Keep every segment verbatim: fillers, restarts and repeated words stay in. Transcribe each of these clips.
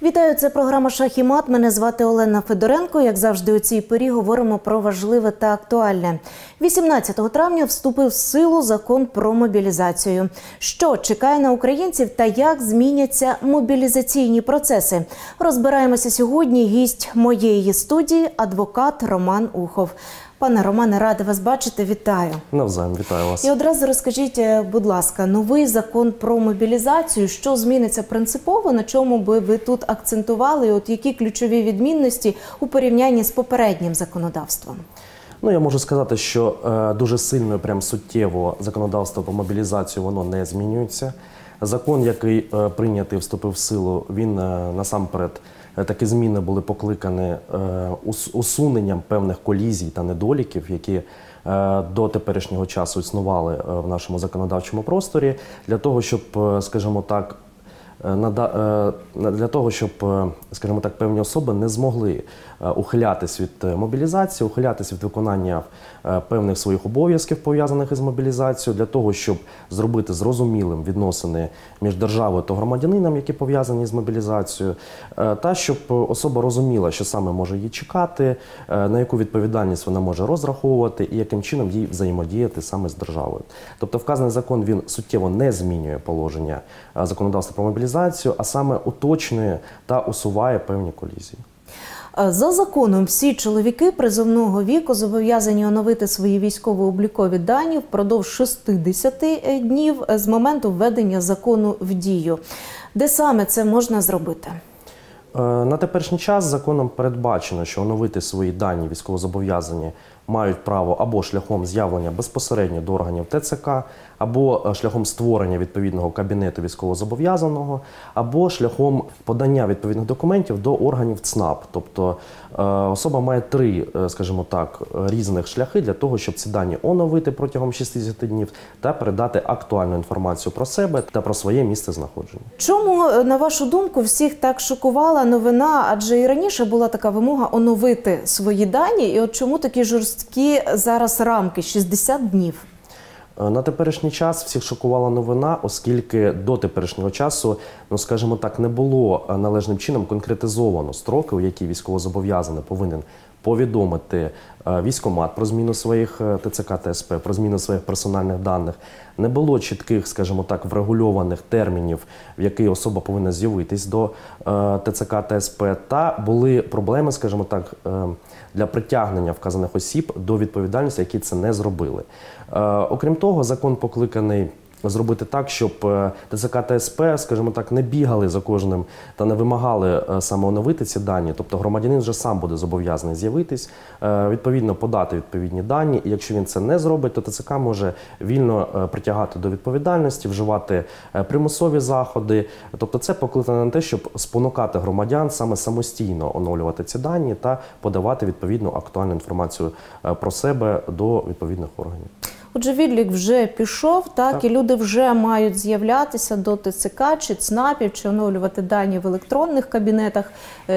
Вітаю, це програма «Шах і мат». Мене звати Олена Федоренко. Як завжди, у цій порі говоримо про важливе та актуальне. вісімнадцятого травня вступив в силу закон про мобілізацію. Що чекає на українців та як зміняться мобілізаційні процеси? Розбираємося сьогодні. Гість моєї студії – адвокат Роман Ухов. Пане Романе, рада вас бачити. Вітаю. Навзаєм, вітаю вас. І одразу розкажіть, будь ласка, новий закон про мобілізацію, що зміниться принципово, на чому би ви тут акцентували, і от які ключові відмінності у порівнянні з попереднім законодавством? Ну, я можу сказати, що е, дуже сильно, прям суттєво законодавство по мобілізацію, воно не змінюється. Закон, який е, прийнятий, вступив в силу, він е, насамперед, такі зміни були покликані усуненням певних колізій та недоліків, які до теперішнього часу існували в нашому законодавчому просторі, для того, щоб, скажімо так, для того, щоб, скажімо так, певні особи не змогли ухилятись від мобілізації, ухилятись від виконання певних своїх обов'язків, пов'язаних із мобілізацією, для того, щоб зробити зрозумілим відносини між державою та громадянином, які пов'язані з мобілізацією, та щоб особа розуміла, що саме може її чекати, на яку відповідальність вона може розраховувати і яким чином їй взаємодіяти саме з державою. Тобто вказаний закон, він суттєво не змінює положення законодавства про мобілізацію, а саме уточнює та усуває певні колізії. За законом всі чоловіки призовного віку зобов'язані оновити свої військово-облікові дані впродовж шістдесят днів з моменту введення закону в дію. Де саме це можна зробити? На теперішній час законом передбачено, що оновити свої дані військовозобов'язані мають право або шляхом з'явлення безпосередньо до органів ТЦК, або шляхом створення відповідного кабінету військовозобов'язаного, або шляхом подання відповідних документів до органів ЦНАП. Тобто особа має три, скажімо так, різних шляхи для того, щоб ці дані оновити протягом шістдесят днів та передати актуальну інформацію про себе та про своє місце знаходження. Чому, на вашу думку, всіх так шокувала новина, адже і раніше була така вимога оновити свої дані, і от чому такі жорсткі зараз рамки – шістдесят днів? На теперішній час всіх шокувала новина, оскільки до теперішнього часу, ну скажімо так, не було належним чином конкретизовано строки, у які військовозобов'язаний повинен повідомити військкомат про зміну своїх ТЦК та СП, про зміну своїх персональних даних. Не було чітких, скажімо так, врегульованих термінів, в який особа повинна з'явитись до ТЦК та СП, та були проблеми, скажімо так, для притягнення вказаних осіб до відповідальності, які це не зробили. Окрім того, закон покликаний зробити так, щоб ТЦК та СП, скажімо так, не бігали за кожним та не вимагали саме оновити ці дані. Тобто громадянин вже сам буде зобов'язаний з'явитись, відповідно подати відповідні дані. І якщо він це не зробить, то ТЦК може вільно притягати до відповідальності, вживати примусові заходи. Тобто це покликано на те, щоб спонукати громадян саме самостійно оновлювати ці дані та подавати відповідну актуальну інформацію про себе до відповідних органів. Отже, відлік вже пішов, так, так, і люди вже мають з'являтися до ТЦК чи ЦНАПів, чи оновлювати дані в електронних кабінетах.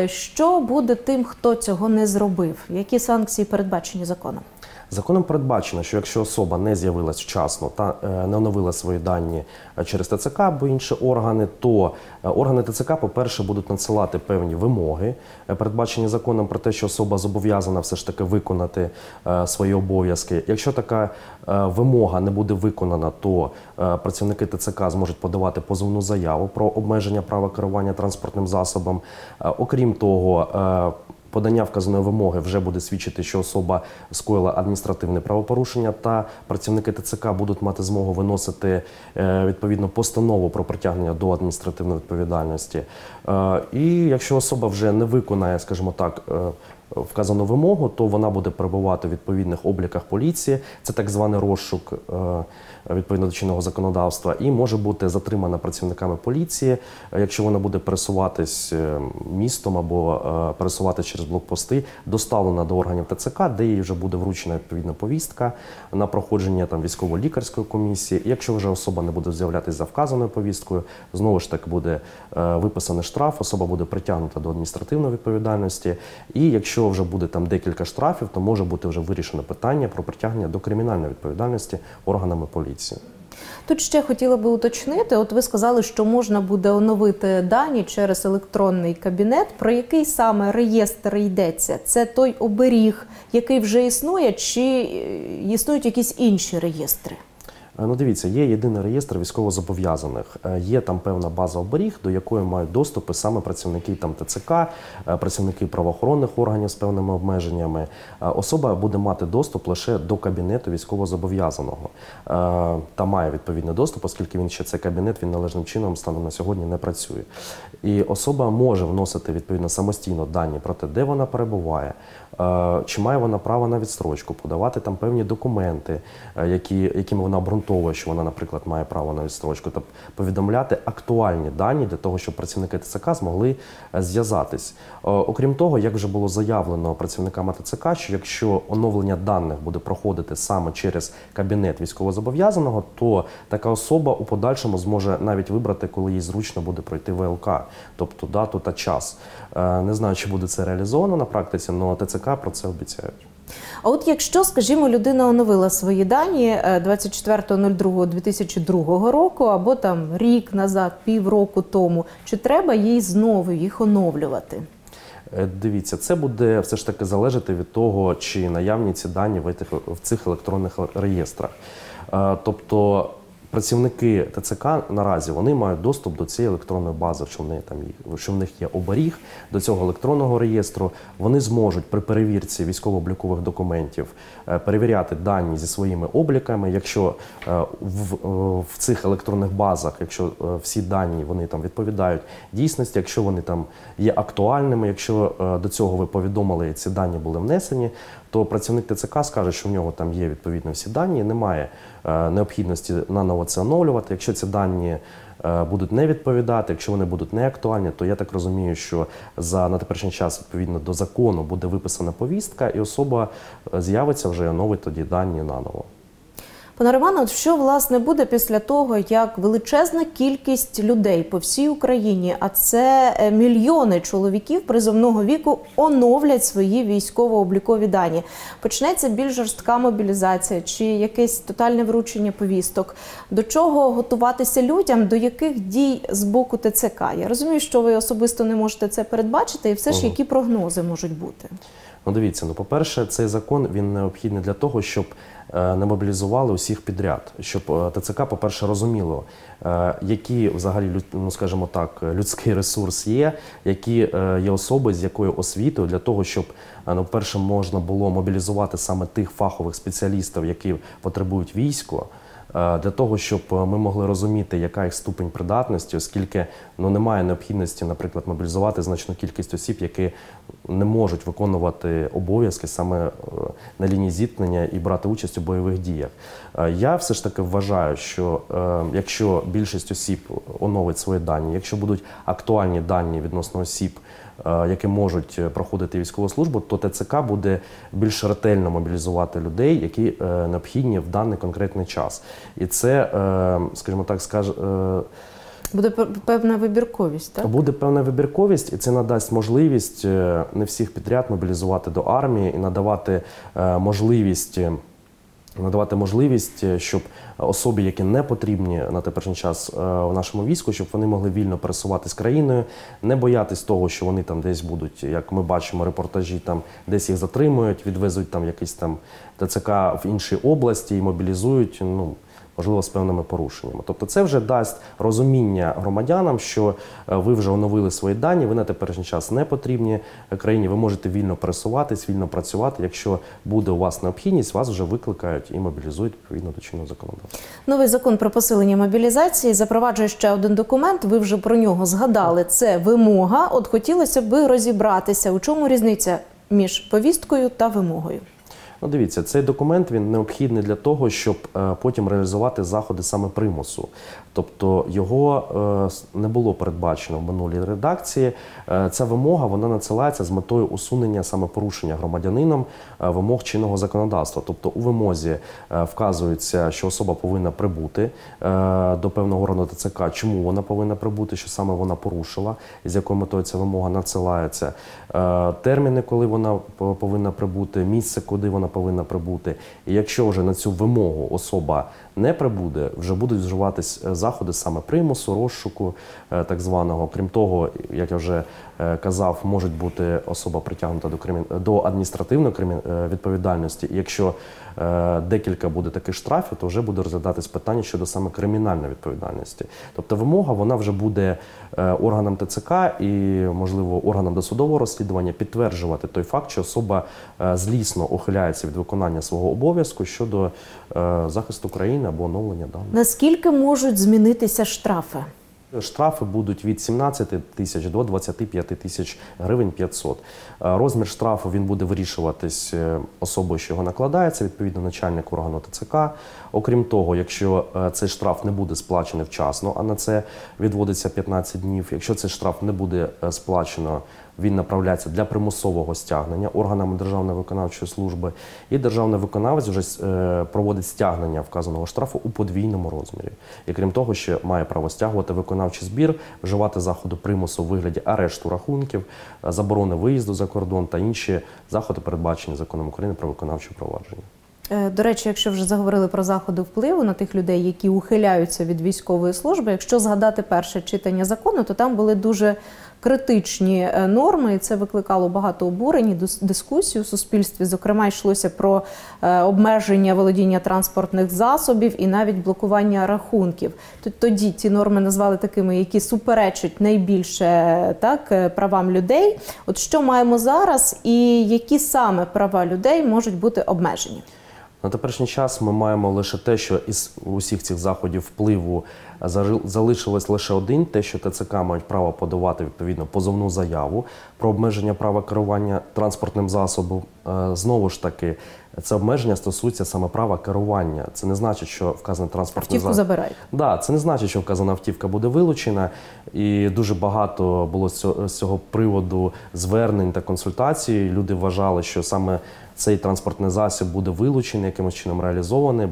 Що буде тим, хто цього не зробив? Які санкції передбачені законом? Законом передбачено, що якщо особа не з'явилась вчасно та не оновила свої дані через ТЦК або інші органи, то органи ТЦК, по-перше, будуть надсилати певні вимоги, передбачені законом про те, що особа зобов'язана все ж таки виконати свої обов'язки. Якщо така вимога не буде виконана, то працівники ТЦК зможуть подавати позовну заяву про обмеження права керування транспортним засобом. Окрім того, подання вказаної вимоги вже буде свідчити, що особа скоїла адміністративне правопорушення, та працівники ТЦК будуть мати змогу виносити відповідно постанову про притягнення до адміністративної відповідальності. І якщо особа вже не виконає, скажімо так, вказану вимогу, то вона буде перебувати у відповідних обліках поліції, це так званий розшук відповідно до чинного законодавства, і може бути затримана працівниками поліції, якщо вона буде пересуватись містом або пересуватись через блокпости, доставлена до органів ТЦК, де їй вже буде вручена відповідна повістка на проходження там військово-лікарської комісії. І якщо вже особа не буде з'являтися за вказаною повісткою, знову ж таки буде виписаний штраф, особа буде притягнута до адміністративної відповідальності, і якщо вже буде там декілька штрафів, то може бути вже вирішено питання про притягнення до кримінальної відповідальності органами поліції. Тут ще хотіла би уточнити, от ви сказали, що можна буде оновити дані через електронний кабінет. Про який саме реєстр йдеться? Це той оберіг, який вже існує, чи існують якісь інші реєстри? Ну, дивіться, є єдиний реєстр військовозобов'язаних. Є там певна база оберіг, до якої мають доступи саме працівники там ТЦК, працівники правоохоронних органів з певними обмеженнями. Особа буде мати доступ лише до кабінету військовозобов'язаного. Та має відповідний доступ, оскільки він ще цей кабінет, він належним чином станом на сьогодні не працює. І особа може вносити відповідно самостійно дані про те, де вона перебуває, чи має вона право на відстрочку, подавати там певні документи, які, якими вона обґрунтовує, що вона, наприклад, має право на відстрочку, тобто повідомляти актуальні дані для того, щоб працівники ТЦК змогли зв'язатись. Окрім того, як вже було заявлено працівниками ТЦК, що якщо оновлення даних буде проходити саме через кабінет військовозобов'язаного, то така особа у подальшому зможе навіть вибрати, коли їй зручно буде пройти ВЛК, тобто дату та час. Не знаю, чи буде це реалізовано на практиці, але ТЦК про це обіцяють. А от якщо, скажімо, людина оновила свої дані двадцять четвертого другого дві тисячі другого року або там рік назад, півроку тому, чи треба їй знову їх оновлювати? Дивіться, це буде все ж таки залежати від того, чи наявні ці дані в цих електронних реєстрах. Тобто працівники ТЦК наразі вони мають доступ до цієї електронної бази, що в них там є, що в них є оберіг до цього електронного реєстру. Вони зможуть при перевірці військово-облікових документів перевіряти дані зі своїми обліками. Якщо в, в цих електронних базах, якщо всі дані вони там відповідають дійсності, якщо вони там є актуальними, якщо до цього ви повідомили і ці дані були внесені, то працівник ТЦК скаже, що в нього там є відповідно всі дані, немає необхідності наново це оновлювати. Якщо ці дані будуть не відповідати, якщо вони будуть не актуальні, то я так розумію, що за на теперішній час відповідно до закону буде виписана повістка, і особа з'явиться вже і оновить тоді дані наново. Пане Романе, от що, власне, буде після того, як величезна кількість людей по всій Україні, а це мільйони чоловіків призовного віку, оновлять свої військово-облікові дані? Почнеться більш жорстка мобілізація чи якесь тотальне вручення повісток? До чого готуватися людям, до яких дій з боку ТЦК? Я розумію, що ви особисто не можете це передбачити, і все ж які прогнози можуть бути? Ну, дивіться, ну, по-перше, цей закон, він необхідний для того, щоб е, не мобілізували усіх підряд, щоб е, ТЦК, по-перше, розуміло, е, які взагалі, ну, скажімо так, людський ресурс є, які е, є особи, з якою освітою, для того, щоб, е, ну, по-перше, можна було мобілізувати саме тих фахових спеціалістів, які потребують військо, для того, щоб ми могли розуміти, яка їх ступень придатності, оскільки ну, немає необхідності, наприклад, мобілізувати значну кількість осіб, які не можуть виконувати обов'язки саме на лінії зіткнення і брати участь у бойових діях. Я все ж таки вважаю, що якщо більшість осіб оновить свої дані, якщо будуть актуальні дані відносно осіб, які можуть проходити військову службу, то ТЦК буде більш ретельно мобілізувати людей, які необхідні в даний конкретний час. І це, скажімо так, скаж... Буде певна вибірковість, так? Буде певна вибірковість, і це надасть можливість не всіх підряд мобілізувати до армії і надавати можливість надавати можливість, щоб особи, які не потрібні на теперішній час в нашому війську, щоб вони могли вільно пересуватись країною, не боятись того, що вони там десь будуть, як ми бачимо, репортажі, там десь їх затримують, відвезуть там якийсь там ТЦК в іншій області і мобілізують, ну, можливо, з певними порушеннями. Тобто це вже дасть розуміння громадянам, що ви вже оновили свої дані, ви на теперішній час не потрібні країні, ви можете вільно пересуватись, вільно працювати. Якщо буде у вас необхідність, вас вже викликають і мобілізують відповідно до чинного законодавства. Новий закон про посилення мобілізації запроваджує ще один документ, ви вже про нього згадали, це вимога. От хотілося б розібратися, у чому різниця між повісткою та вимогою. Ну, дивіться, цей документ він необхідний для того, щоб е, потім реалізувати заходи саме примусу. Тобто його е, не було передбачено в минулій редакції. Е, ця вимога вона надсилається з метою усунення саме порушення громадянином е, вимог чинного законодавства. Тобто у вимозі е, вказується, що особа повинна прибути е, до певного органу ТЦК, чому вона повинна прибути, що саме вона порушила, і з якою метою ця вимога надсилається, е, терміни, коли вона повинна прибути, місце, куди вона повинна прибути. І якщо вже на цю вимогу особа не прибуде, вже будуть вживатись заходи саме примусу, розшуку так званого. Крім того, як я вже казав, може бути особа притягнута до, кримін... до адміністративної кримін... відповідальності. І якщо декілька буде таких штрафів, то вже буде розглядатись питання щодо саме кримінальної відповідальності. Тобто вимога, вона вже буде органам ТЦК і, можливо, органам досудового розслідування підтверджувати той факт, що особа злісно ухиляється від виконання свого обов'язку щодо захисту країни або оновлення даних. Наскільки можуть змінитися штрафи? Штрафи будуть від сімнадцяти тисяч до двадцяти п'яти тисяч гривень п'ятсот. Розмір штрафу він буде вирішуватись особою, що його накладається, відповідно начальник органу ТЦК. Окрім того, якщо цей штраф не буде сплачений вчасно, а на це відводиться п'ятнадцять днів, якщо цей штраф не буде сплачено, він направляється для примусового стягнення органами Державної виконавчої служби, і державний виконавець вже проводить стягнення вказаного штрафу у подвійному розмірі. І крім того, ще має право стягувати виконавчий збір, вживати заходи примусу у вигляді арешту рахунків, заборони виїзду за кордон та інші заходи, передбачені Законом України про виконавче провадження. До речі, якщо вже заговорили про заходи впливу на тих людей, які ухиляються від військової служби, якщо згадати перше читання закону, то там були дуже критичні норми, і це викликало багато обурень і дискусій у суспільстві. Зокрема, йшлося про обмеження володіння транспортних засобів і навіть блокування рахунків. Тоді ті норми назвали такими, які суперечать найбільше так, правам людей. От що маємо зараз і які саме права людей можуть бути обмежені? На теперішній час ми маємо лише те, що із усіх цих заходів впливу залишилось лише один, те, що ТЦК мають право подавати відповідно позовну заяву про обмеження права керування транспортним засобом. Знову ж таки, це обмеження стосується саме права керування. Це не значить, що вказаний транспортний засіб... Автівку забирають. Да, це не значить, що вказана автівка буде вилучена. І дуже багато було з цього приводу звернень та консультацій. Люди вважали, що саме цей транспортний засіб буде вилучений, якимось чином реалізований.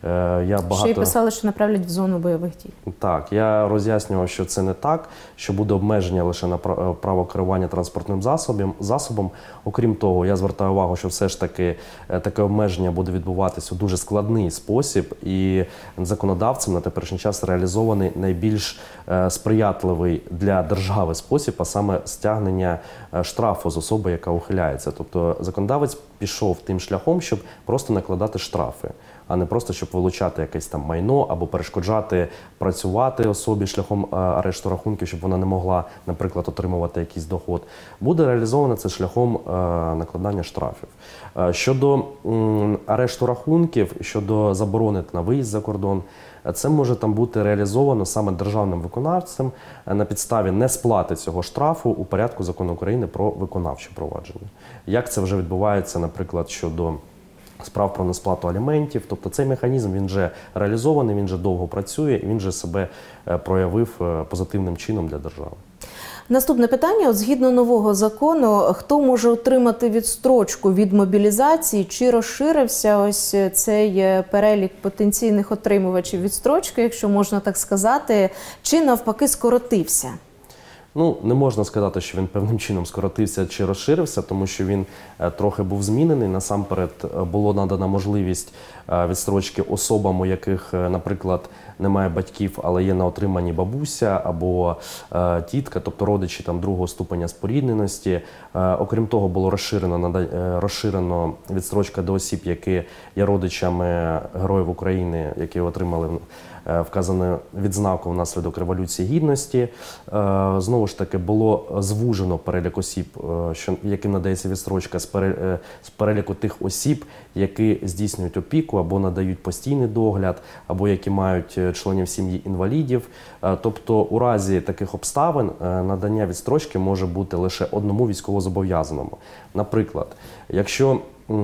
Я багато... Ще й писали, що направлять в зону бойових дій. Так, я роз'яснював, що це не так, що буде обмеження лише на право керування транспортним засобом. засобом. Окрім того, я звертаю увагу, що все ж таки таке обмеження буде відбуватися у дуже складний спосіб, і законодавцем на теперішній час реалізований найбільш сприятливий для держави спосіб, а саме стягнення штрафу з особи, яка ухиляється. Тобто законодавець пішов тим шляхом, щоб просто накладати штрафи, а не просто, щоб вилучати якесь там майно або перешкоджати працювати особі шляхом арешту рахунків, щоб вона не могла, наприклад, отримувати якийсь доход. Буде реалізовано це шляхом накладання штрафів. Щодо арешту рахунків, щодо заборони на виїзд за кордон, це може там бути реалізовано саме державним виконавцем на підставі несплати цього штрафу у порядку Закону України про виконавче провадження. Як це вже відбувається, наприклад, щодо справ про несплату аліментів. Тобто цей механізм, він вже реалізований, він вже довго працює, і він вже себе проявив позитивним чином для держави. Наступне питання. От згідно нового закону, хто може отримати відстрочку від мобілізації? Чи розширився ось цей перелік потенційних отримувачів відстрочки, якщо можна так сказати, чи навпаки скоротився? Ну, не можна сказати, що він певним чином скоротився чи розширився, тому що він трохи був змінений. Насамперед було надана можливість відстрочки особам, у яких, наприклад, немає батьків, але є на отриманні бабуся або тітка, тобто родичі там другого ступеня спорідненості. Окрім того, було розширено, розширено відстрочка до осіб, які є родичами героїв України, які отримали вказану відзнаку внаслідок Революції Гідності. Знову ж таки, було звужено перелік осіб, яким надається відстрочка, з переліку тих осіб, які здійснюють опіку або надають постійний догляд, або які мають членів сім'ї інвалідів. Тобто, у разі таких обставин надання відстрочки може бути лише одному військовозобов'язаному. Наприклад, якщо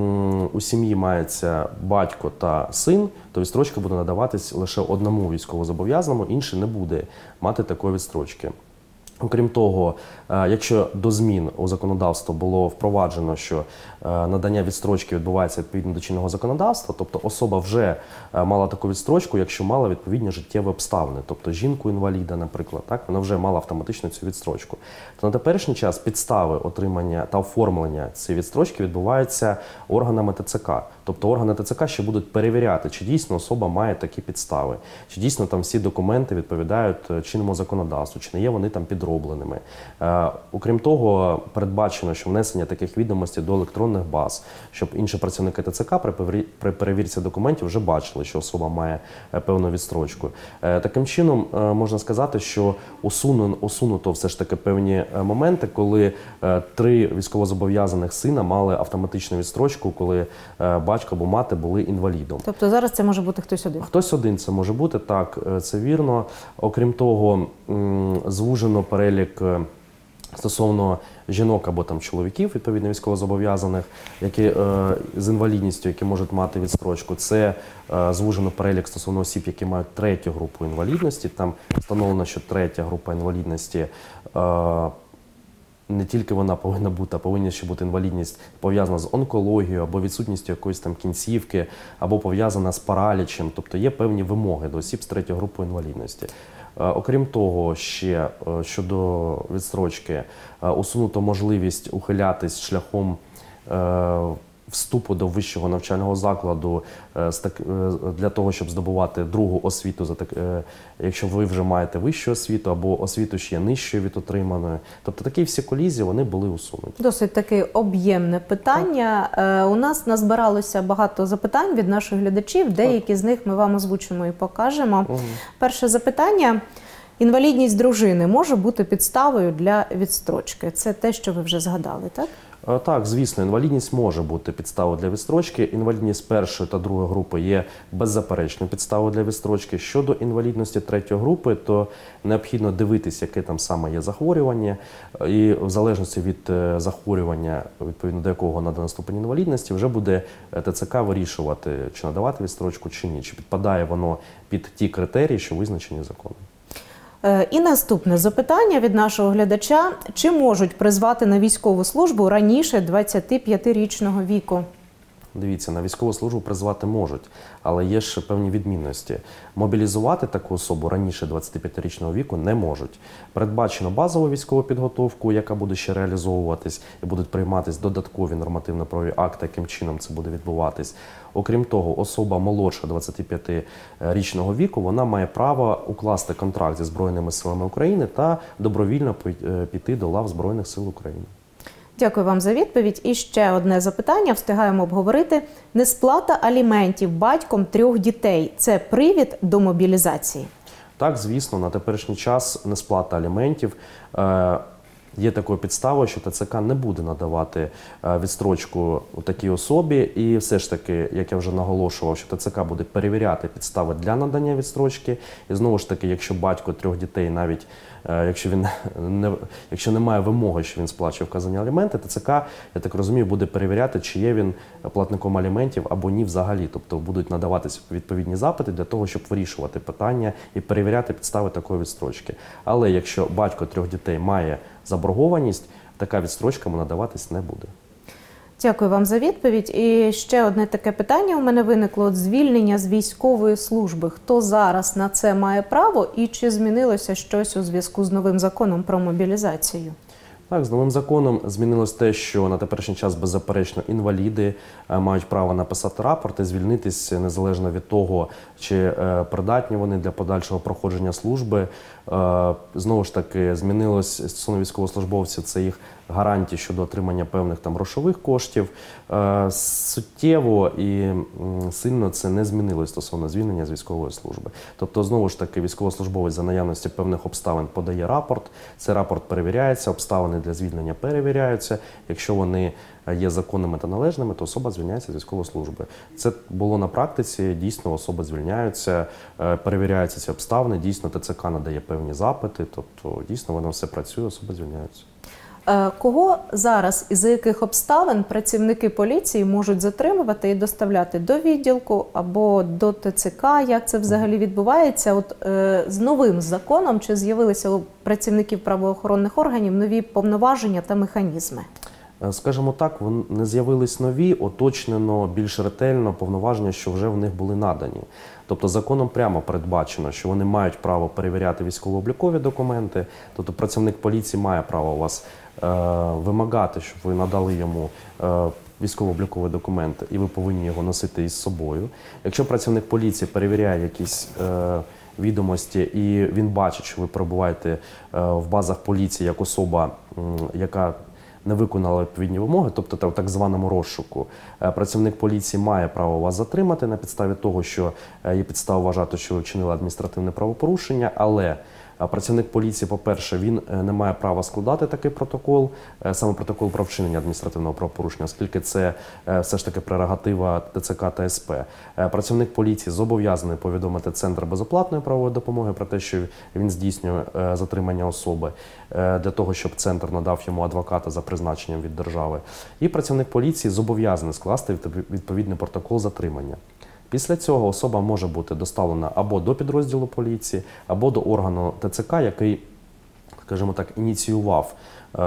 у сім'ї мається батько та син, то відстрочка буде надаватись лише одному військовозобов'язаному, інший не буде мати такої відстрочки. Окрім того, якщо до змін у законодавство було впроваджено, що надання відстрочки відбувається відповідно до чинного законодавства, тобто особа вже мала таку відстрочку, якщо мала відповідні життєві обставини, тобто жінку-інваліда, наприклад, так, вона вже мала автоматично цю відстрочку. То на теперішній час підстави отримання та оформлення цієї відстрочки відбуваються органами ТЦК. Тобто органи ТЦК ще будуть перевіряти, чи дійсно особа має такі підстави, чи дійсно там всі документи відповідають чинному законодавству, чи не є вони там підробленими. Е, окрім того, передбачено, що внесення таких відомостей до електронних баз, щоб інші працівники ТЦК при, при перевірці документів вже бачили, що особа має е, певну відстрочку. Е, таким чином, е, можна сказати, що усуну, усунуто все ж таки певні моменти, коли е, три військовозобов'язаних сина мали автоматичну відстрочку, коли е, батько або мати були інвалідом. Тобто зараз це може бути хтось один? Хтось один це може бути, так, це вірно. Окрім того, звужено перелік стосовно жінок або там чоловіків, відповідно військовозобов'язаних, які е, з інвалідністю, які можуть мати відстрочку. Це е, звужено перелік стосовно осіб, які мають третю групу інвалідності. Там встановлено, що третя група інвалідності е, не тільки вона повинна бути, а повинна ще бути інвалідність пов'язана з онкологією або відсутністю якоїсь там кінцівки, або пов'язана з паралічем. Тобто є певні вимоги до осіб з третьої групи інвалідності. Окрім того, ще щодо відстрочки, усунуто можливість ухилятись шляхом вступу до вищого навчального закладу для того, щоб здобувати другу освіту, якщо ви вже маєте вищу освіту або освіту ще нижчою від отриманої. Тобто такі всі колізії, вони були усунуті. Досить таке об'ємне питання. Так. У нас назбиралося багато запитань від наших глядачів, деякі так. з них ми вам озвучимо і покажемо. Угу. Перше запитання. Інвалідність дружини може бути підставою для відстрочки? Це те, що ви вже згадали, так? Так, звісно, інвалідність може бути підставою для відстрочки. Інвалідність першої та другої групи є беззаперечною підставою для відстрочки. Щодо інвалідності третьої групи, то необхідно дивитися, яке там саме є захворювання. І в залежності від захворювання, відповідно до якого надано ступень інвалідності, вже буде ТЦК вирішувати, чи надавати відстрочку, чи ні. Чи підпадає воно під ті критерії, що визначені законом. І наступне запитання від нашого глядача. Чи можуть призвати на військову службу раніше двадцятип'ятирічного віку? Дивіться, на військову службу призвати можуть, але є ще певні відмінності. Мобілізувати таку особу раніше двадцятип'ятирічного віку не можуть. Передбачено базову військову підготовку, яка буде ще реалізовуватись, і будуть прийматись додаткові нормативно-правові акти, яким чином це буде відбуватись. Окрім того, особа молодша двадцятип'ятирічного віку, вона має право укласти контракт зі Збройними силами України та добровільно піти до лав Збройних сил України. Дякую вам за відповідь. І ще одне запитання, встигаємо обговорити. Несплата аліментів батьком трьох дітей – це привід до мобілізації? Так, звісно, на теперішній час несплата аліментів е є такою підставою, що ТЦК не буде надавати відстрочку у такій особі. І все ж таки, як я вже наголошував, що ТЦК буде перевіряти підстави для надання відстрочки. І знову ж таки, якщо батько трьох дітей, навіть якщо він не, якщо немає вимоги, що він сплачує вказані аліменти, ТЦК, я так розумію, буде перевіряти, чи є він платником аліментів або ні взагалі. Тобто будуть надаватися відповідні запити для того, щоб вирішувати питання і перевіряти підстави такої відстрочки. Але якщо батько трьох дітей має заборгованість, така відстрочка йому надаватись не буде. Дякую вам за відповідь. І ще одне таке питання у мене виникло. От звільнення з військової служби. Хто зараз на це має право і чи змінилося щось у зв'язку з новим законом про мобілізацію? Так, з новим законом змінилось те, що на теперішній час беззаперечно інваліди мають право написати рапорт і звільнитись незалежно від того, чи придатні вони для подальшого проходження служби. Знову ж таки, змінилось стосовно військовослужбовців, це їх гарантії щодо отримання певних там грошових коштів. Суттєво і сильно це не змінилось стосовно звільнення з військової служби. Тобто, знову ж таки, військовослужбовець за наявності певних обставин подає рапорт, цей рапорт перевіряється, обставини для звільнення перевіряються. Якщо вони є законними та належними, то особа звільняється з військової служби. Це було на практиці, дійсно особи звільняються, перевіряються ці обставини, дійсно ТЦК надає певні запити, тобто дійсно воно все працює, особи звільняються. Е, Кого зараз і за яких обставин працівники поліції можуть затримувати і доставляти до відділку або до ТЦК? Як це взагалі відбувається? От е, з новим законом чи з'явилися у працівників правоохоронних органів нові повноваження та механізми? Скажімо так, вони не з'явились нові, уточнено більш ретельно повноваження, що вже в них були надані. Тобто законом прямо передбачено, що вони мають право перевіряти військово-облікові документи, тобто працівник поліції має право у вас е, вимагати, щоб ви надали йому е, військово-обліковий документ, і ви повинні його носити із собою. Якщо працівник поліції перевіряє якісь е, відомості і він бачить, що ви перебуваєте е, в базах поліції як особа, м, яка не виконала відповідні вимоги, тобто в так званому розшуку, працівник поліції має право вас затримати на підставі того, що є підстава вважати, що ви вчинили адміністративне правопорушення, але працівник поліції, по-перше, він не має права складати такий протокол, саме протокол про вчинення адміністративного правопорушення, оскільки це все ж таки прерогатива ТЦК та СП. Працівник поліції зобов'язаний повідомити Центр безоплатної правової допомоги про те, що він здійснює затримання особи, для того, щоб центр надав йому адвоката за призначенням від держави. І працівник поліції зобов'язаний скласти відповідний протокол затримання. Після цього особа може бути доставлена або до підрозділу поліції, або до органу ТЦК, який, скажімо так, ініціював е,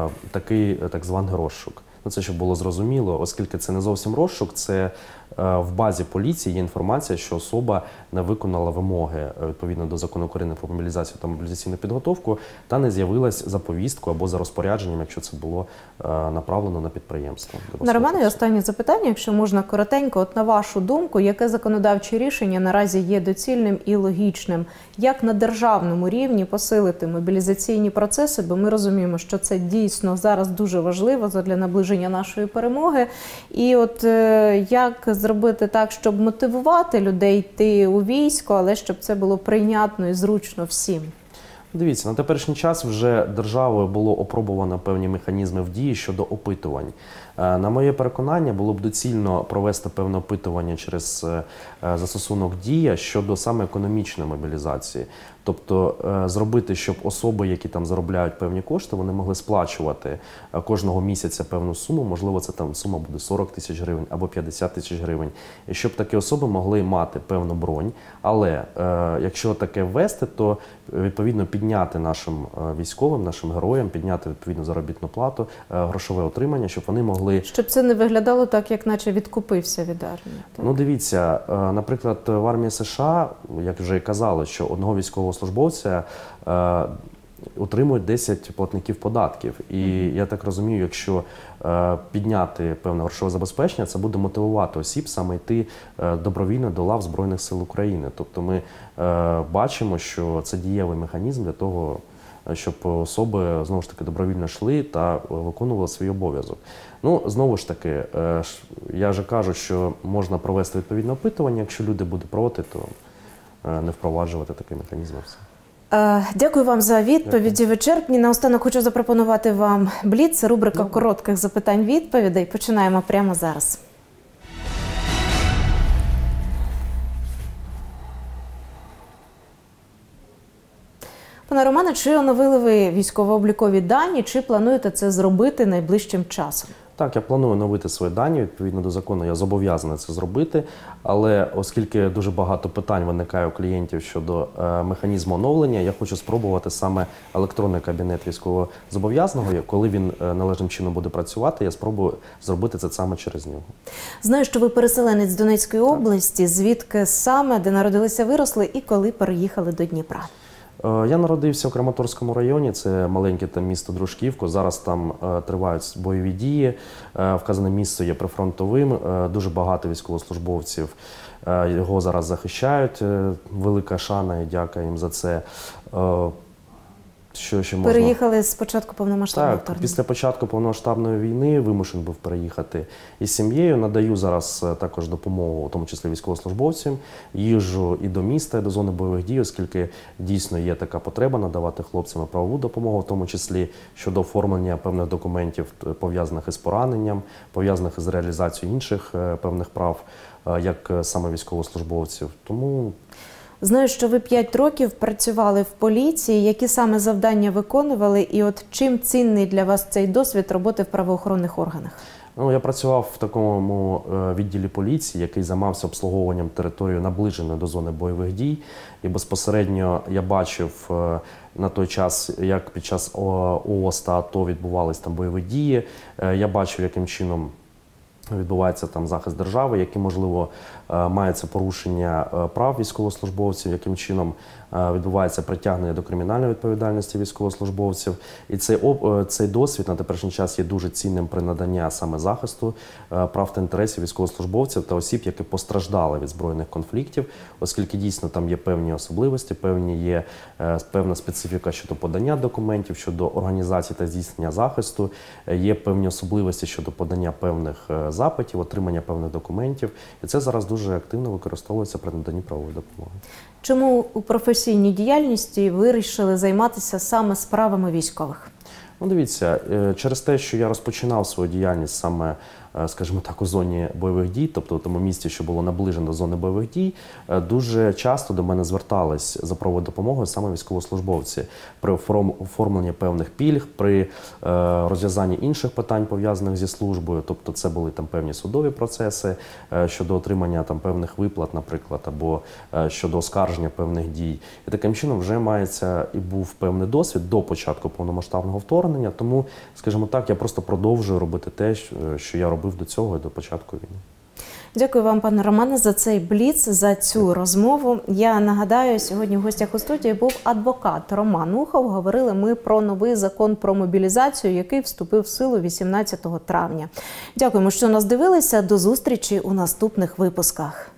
такий так званий розшук. Ну, це щоб було зрозуміло, оскільки це не зовсім розшук, це е, в базі поліції є інформація, що особа не виконала вимоги е, відповідно до Закону України про мобілізацію та мобілізаційну підготовку та не з'явилась за повісткою або за розпорядженням, якщо це було е, направлено на підприємство. На Романе, останнє запитання, якщо можна коротенько. От на вашу думку, яке законодавче рішення наразі є доцільним і логічним? Як на державному рівні посилити мобілізаційні процеси? Бо ми розуміємо, що це дійсно зараз дуже важливо для наближення нашої перемоги. І от е, як зробити так, щоб мотивувати людей йти у військо, але щоб це було прийнятно і зручно всім? Дивіться, на теперішній час вже державою було опробовано певні механізми в дії щодо опитувань. На моє переконання, було б доцільно провести певне опитування через застосунок «Дія» щодо саме економічної мобілізації. Тобто зробити, щоб особи, які там заробляють певні кошти, вони могли сплачувати кожного місяця певну суму, можливо, це там сума буде сорок тисяч гривень або п'ятдесят тисяч гривень, і щоб такі особи могли мати певну бронь, але е, якщо таке ввести, то відповідно підняти нашим військовим, нашим героям, підняти відповідну заробітну плату, е, грошове отримання, щоб вони могли… Щоб це не виглядало так, як наче відкупився від армії. Так? Ну дивіться, е, наприклад, в армії США, як вже і казали, що одного військового службовця е, отримують десять платників податків. І я так розумію, якщо е, підняти певне грошове забезпечення, це буде мотивувати осіб саме йти е, добровільно до лав Збройних сил України. Тобто ми е, бачимо, що це дієвий механізм для того, щоб особи, знову ж таки, добровільно йшли та виконували свій обов'язок. Ну, знову ж таки, е, я вже кажу, що можна провести відповідне опитування, якщо люди будуть проти, то не впроваджувати такий механізм. Дякую вам за відповіді вичерпні. Наостанок хочу запропонувати вам бліц, рубрика Добре. коротких запитань-відповідей. Починаємо прямо зараз. Пане Романе, чи оновили ви військово-облікові дані, чи плануєте це зробити найближчим часом? Так, я планую оновити свої дані, відповідно до закону я зобов'язаний це зробити, але оскільки дуже багато питань виникає у клієнтів щодо е, механізму оновлення, я хочу спробувати саме електронний кабінет військовозобов'язаного, коли він е, належним чином буде працювати, я спробую зробити це саме через нього. Знаю, що ви переселенець з Донецької області, звідки саме, де народилися, виросли і коли переїхали до Дніпра? Я народився в Краматорському районі, це маленьке там місто Дружківка, зараз там е, тривають бойові дії, е, вказане місце є прифронтовим, е, дуже багато військовослужбовців е, його зараз захищають, е, велика шана і дяка їм за це. Е, Що ще можна? Переїхали з початку повномасштабного Так, вторгнення? після початку повномасштабної війни вимушений був переїхати із сім'єю. Надаю зараз також допомогу, в тому числі військовослужбовцям. Їжджу і до міста, і до зони бойових дій, оскільки дійсно є така потреба надавати хлопцям правову допомогу, в тому числі щодо оформлення певних документів, пов'язаних із пораненням, пов'язаних із реалізацією інших певних прав, як саме військовослужбовців. Тому Знаю, що ви п'ять років працювали в поліції. Які саме завдання виконували? І от чим цінний для вас цей досвід роботи в правоохоронних органах? Ну, я працював в такому відділі поліції, який займався обслуговуванням території, наближеної до зони бойових дій. І безпосередньо я бачив на той час, як під час ООС та АТО відбувалися там бойові дії. Я бачив, яким чином відбувається там захист держави, які, можливо, мається порушення прав військовослужбовців, яким чином відбувається притягнення до кримінальної відповідальності військовослужбовців. І цей, цей досвід на теперішній час є дуже цінним при наданні саме захисту прав та інтересів військовослужбовців та осіб, які постраждали від збройних конфліктів, оскільки дійсно там є певні особливості, певні є певна специфіка щодо подання документів, щодо організації та здійснення захисту, є певні особливості щодо подання певних запитів, отримання певних документів. І це зараз дуже активно використовується при наданні правової допомоги. Чому у професійній діяльності вирішили займатися саме справами військових? Ну, дивіться, через те, що я розпочинав свою діяльність саме, скажімо так, у зоні бойових дій, тобто у тому місці, що було наближено до зони бойових дій, дуже часто до мене звертались за правовою допомогою саме військовослужбовці при оформленні певних пільг, при розв'язанні інших питань, пов'язаних зі службою, тобто це були там певні судові процеси щодо отримання там певних виплат, наприклад, або щодо оскарження певних дій. І таким чином вже мається і був певний досвід до початку повномасштабного вторгнення, тому, скажімо так, я просто продовжую робити те, що я робив до цього і до початку війни. Дякую вам, пане Романе, за цей бліц, за цю розмову. Я нагадаю, сьогодні в гостях у студії був адвокат Роман Ухов. Говорили ми про новий закон про мобілізацію, який вступив в силу вісімнадцятого травня. Дякуємо, що нас дивилися. До зустрічі у наступних випусках.